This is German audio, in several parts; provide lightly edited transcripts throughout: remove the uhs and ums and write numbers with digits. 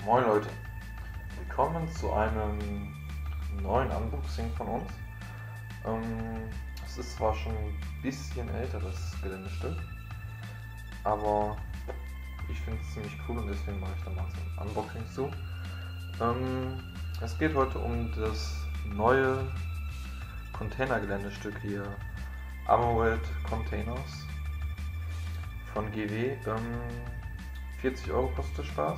Moin Leute, willkommen zu einem neuen Unboxing von uns. Es ist zwar schon ein bisschen älter, das Geländestück, aber ich finde es ziemlich cool und deswegen mache ich da mal so ein Unboxing zu. Es geht heute um das neue Container-Geländestück hier, Armorwelt Containers von GW. 40 Euro kostet der Spaß.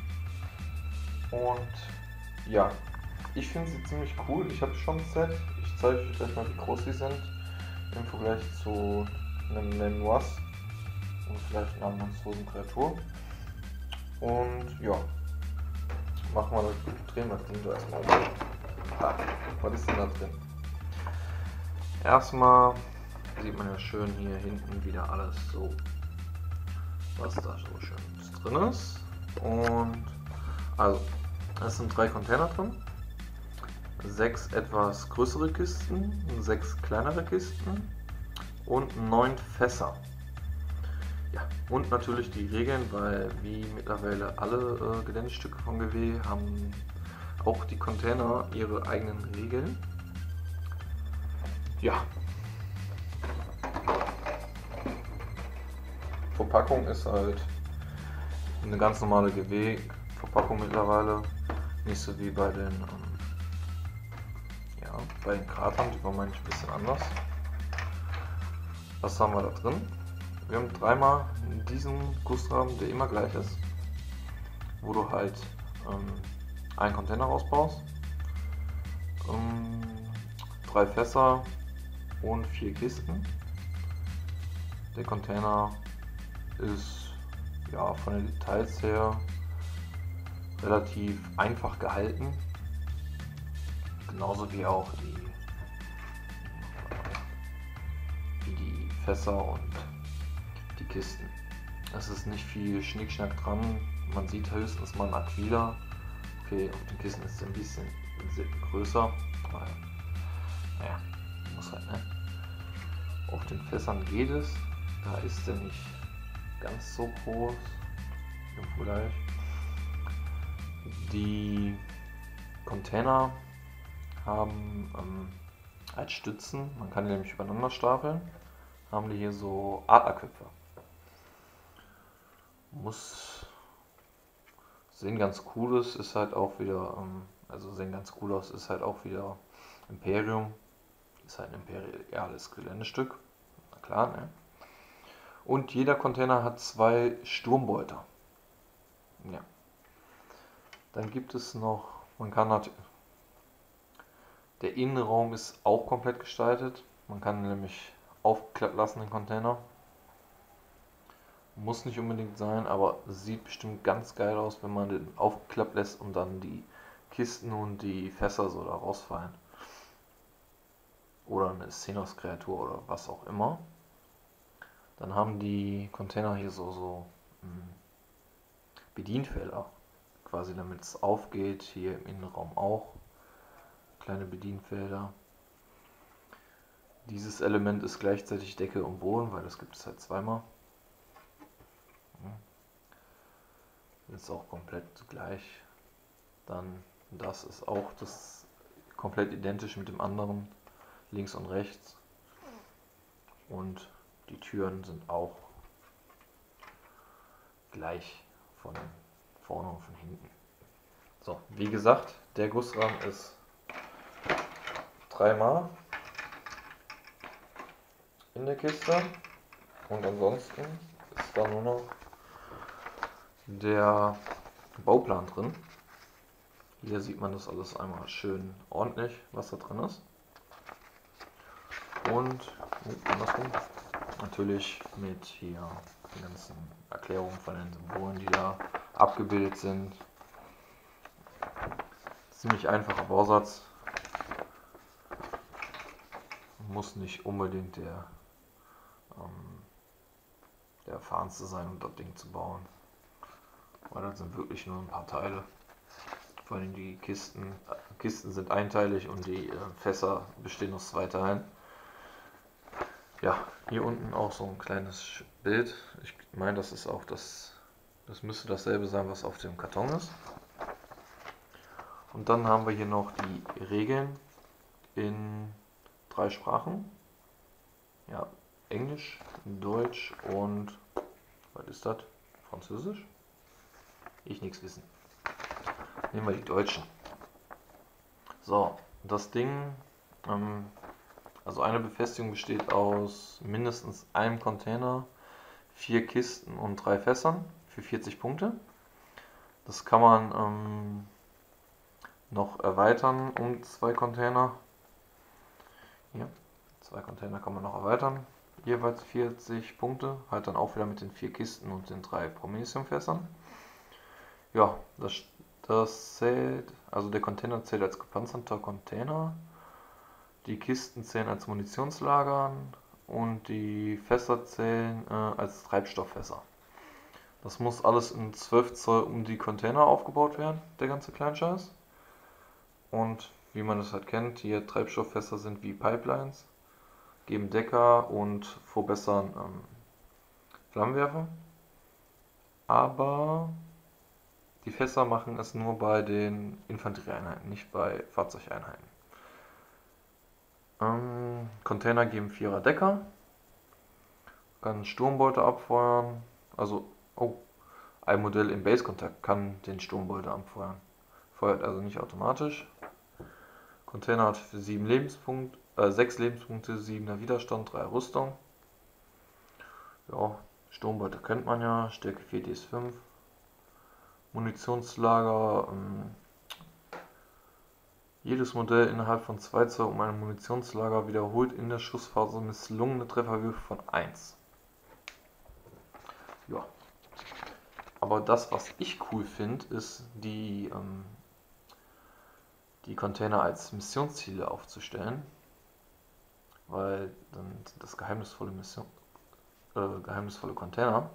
Und ja, ich finde sie ziemlich cool. Ich habe schon ein Set. Ich zeige euch gleich mal, wie groß sie sind im Vergleich zu einem Memoirs und vielleicht einer monströsen Kreatur. Und ja, machen wir das, drehen wir das Ding so erstmal um. Was ist denn da drin? Erstmal sieht man ja schön hier hinten wieder alles so, was da so schön drin ist. Und also, es sind 3 Container drin, 6 etwas größere Kisten, 6 kleinere Kisten und 9 Fässer. Ja, und natürlich die Regeln, weil wie mittlerweile alle Geländestücke von GW haben auch die Container ihre eigenen Regeln. Ja. Verpackung ist halt eine ganz normale GW-Verpackung mittlerweile, nicht so wie bei den bei den Kratern, die waren manchmal ein bisschen anders. Was haben wir da drin? Wir haben dreimal diesen Gussrahmen, der immer gleich ist, wo du halt einen Container rausbaust, 3 Fässer und 4 Kisten. Der Container ist ja von den Details her relativ einfach gehalten, genauso wie auch die Fässer und die Kisten. Es ist nicht viel Schnickschnack dran, man sieht höchstens mal einen Aquila. Okay, auf den Kisten ist es ein bisschen größer, weil naja, muss halt, ne? Auf den Fässern geht es, da ist er nicht ganz so groß, vielleicht. Die Container haben als Stützen, man kann die nämlich übereinander stapeln, haben die hier so Adlerköpfe. Sehen ganz cool aus, ist halt auch wieder, sehen ganz cool aus, ist halt auch wieder Imperium, ist halt ein imperiales Geländestück, na klar, ne? Und jeder Container hat 2 Sturmbeuter. Ja. Dann gibt es noch, der Innenraum ist auch komplett gestaltet. Man kann nämlich aufklappen lassen den Container. Muss nicht unbedingt sein, aber sieht bestimmt ganz geil aus, wenn man den aufgeklappt lässt und dann die Kisten und die Fässer so da rausfallen. Oder eine Xenos-Kreatur oder was auch immer. Dann haben die Container hier so Bedienfelder, quasi damit es aufgeht, hier im Innenraum auch. Kleine Bedienfelder. Dieses Element ist gleichzeitig Decke und Boden, weil das gibt es halt zweimal. Das ist auch komplett gleich. Dann das ist auch das komplett identisch mit dem anderen, links und rechts. Und die Türen sind auch gleich von vorne und von hinten. So, wie gesagt, der Gussrahmen ist 3-mal in der Kiste und ansonsten ist da nur noch der Bauplan drin. Hier sieht man das alles einmal schön ordentlich, was da drin ist. Und andersrum natürlich mit hier den ganzen Erklärungen von den Symbolen, die da abgebildet sind. Ziemlich einfacher Bausatz. Muss nicht unbedingt der erfahrenste sein, um das Ding zu bauen. Weil das sind wirklich nur ein paar Teile. Vor allem die Kisten sind einteilig und die Fässer bestehen aus 2 Teilen. Ja, hier unten auch so ein kleines Bild. Ich meine, das ist auch das müsste dasselbe sein, was auf dem Karton ist. Und dann haben wir hier noch die Regeln in 3 Sprachen. Ja, Englisch, Deutsch und, was ist das? Französisch? Ich nichts wissen. Nehmen wir die Deutschen. So, das Ding, also eine Befestigung besteht aus mindestens einem Container, 4 Kisten und 3 Fässern für 40 Punkte. Das kann man noch erweitern um 2 Container. Hier, 2 Container kann man noch erweitern. Jeweils 40 Punkte, halt dann auch wieder mit den 4 Kisten und den 3 Promesiumfässern. Ja, das zählt, also der Container zählt als gepanzerter Container. Die Kisten zählen als Munitionslagern und die Fässer zählen als Treibstofffässer. Das muss alles in 12 Zoll um die Container aufgebaut werden, der ganze Kleinscheiß. Und wie man es halt kennt, hier Treibstofffässer sind wie Pipelines, geben Decker und verbessern Flammenwerfer. Aber die Fässer machen es nur bei den Infanterieeinheiten, nicht bei Fahrzeugeinheiten. Container geben 4er Decker, kann Sturmbolter abfeuern, also ein Modell im Base-Kontakt kann den Sturmbolter abfeuern, feuert also nicht automatisch. Container hat 6 Lebenspunkte, 7er Widerstand, 3 Rüstung. Ja, Sturmbolter kennt man ja, Stärke 4 DS5. Munitionslager, jedes Modell innerhalb von 2 Zoll um ein Munitionslager wiederholt in der Schussphase misslungene Trefferwürfe von 1. Ja. Aber das, was ich cool finde, ist die Container als Missionsziele aufzustellen. Weil dann sind das geheimnisvolle Container.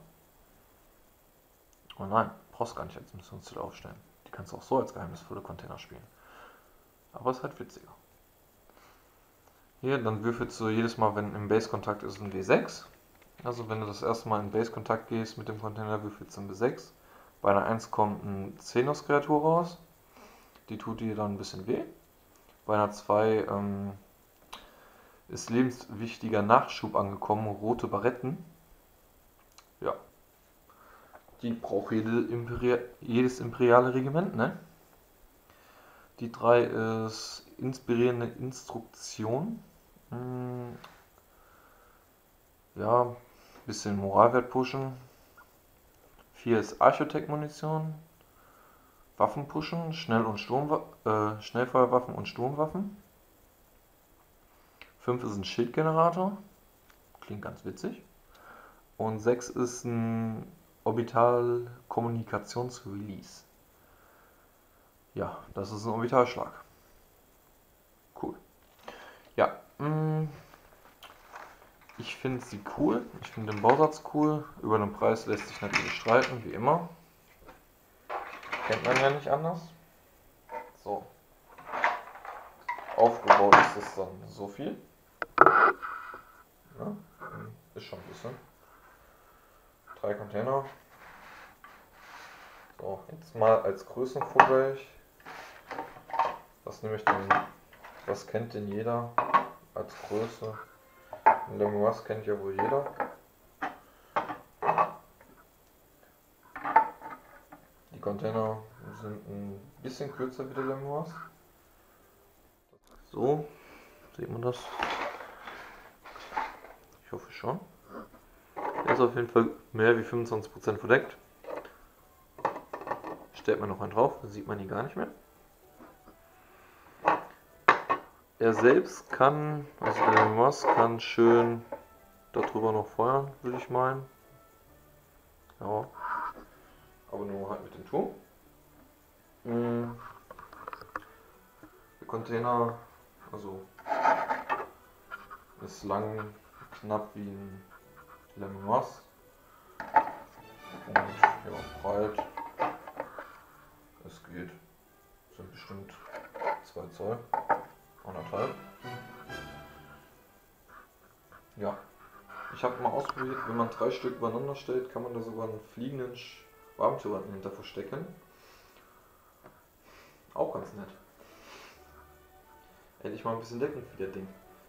Oh nein, brauchst gar nicht als Missionsziel aufstellen. Die kannst du auch so als geheimnisvolle Container spielen. Aber es ist halt witziger. Hier, dann würfelst du jedes Mal, wenn im Base-Kontakt ist, ein W6. Also wenn du das erste Mal in Base-Kontakt gehst mit dem Container, würfelst du ein W6. Bei einer 1 kommt eine Xenos-Kreatur raus. Die tut dir dann ein bisschen weh. Bei einer 2 ist lebenswichtiger Nachschub angekommen, rote Baretten. Ja. Die braucht jedes imperiale Regiment, ne? Die 3 ist inspirierende Instruktion. Ja, bisschen Moralwert pushen. 4 ist Architekt-Munition. Waffen pushen, Schnellfeuerwaffen und Sturmwaffen. 5 ist ein Schildgenerator. Klingt ganz witzig. Und 6 ist ein Orbital-Kommunikations-Release. Ja, das ist ein Orbitalschlag. Cool. Ja, ich finde sie cool. Ich finde den Bausatz cool. Über den Preis lässt sich natürlich streiten, wie immer. Kennt man ja nicht anders. So. Aufgebaut ist es dann so viel. Ja, ist schon ein bisschen. 3 Container. So, jetzt mal als Größenvergleich. Was nehme ich denn? Was kennt denn jeder als Größe? Lemoise kennt ja wohl jeder. Die Container sind ein bisschen kürzer wie der Lemoise. So, sieht man das? Ich hoffe schon. Er ist auf jeden Fall mehr wie 25% verdeckt. Stellt man noch einen drauf, dann sieht man ihn gar nicht mehr. Er selbst kann, also der Lemoise kann schön darüber noch feuern, würde ich meinen. Ja. Aber nur halt mit dem Turm. Der Container, also ist lang, knapp wie ein Lemoise. Und ja, breit. Es geht. Sind bestimmt 2 Zoll. 1,5. Ja. Ich habe mal ausprobiert, wenn man 3 Stück übereinander stellt, kann man da sogar einen fliegenden Warmtüren hinter verstecken. Auch ganz nett. Endlich mal ein bisschen Decken für das Ding.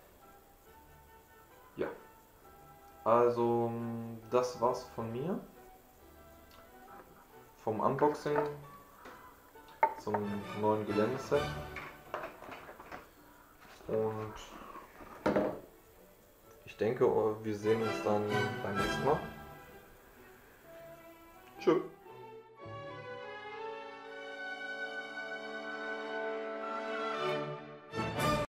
Ja. Also, das war's von mir. Vom Unboxing zum neuen Geländeset. Und ich denke, wir sehen uns dann beim nächsten Mal. Tschüss.